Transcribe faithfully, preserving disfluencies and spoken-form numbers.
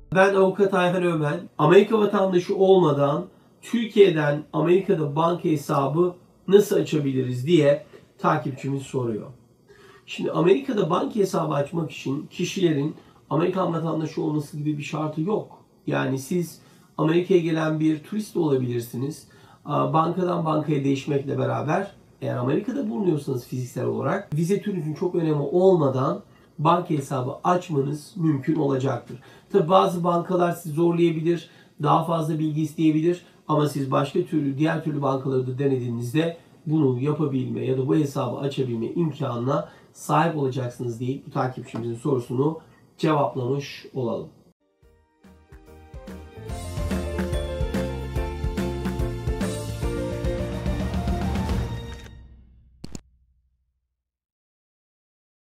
Ben Avukat Ayhan Ömen. Amerika vatandaşı olmadan Türkiye'den Amerika'da banka hesabı nasıl açabiliriz diye takipçimiz soruyor. Şimdi Amerika'da banka hesabı açmak için kişilerin Amerikan vatandaşı olması gibi bir şartı yok. Yani siz Amerika'ya gelen bir turist de olabilirsiniz. Bankadan bankaya değişmekle beraber eğer Amerika'da bulunuyorsanız fiziksel olarak vize türünüzün çok önemi olmadan banka hesabı açmanız mümkün olacaktır. Tabi bazı bankalar sizi zorlayabilir, daha fazla bilgi isteyebilir ama siz başka türlü diğer türlü bankaları da denediğinizde bunu yapabilme ya da bu hesabı açabilme imkanına sahip olacaksınız deyip bu takipçimizin sorusunu cevaplamış olalım.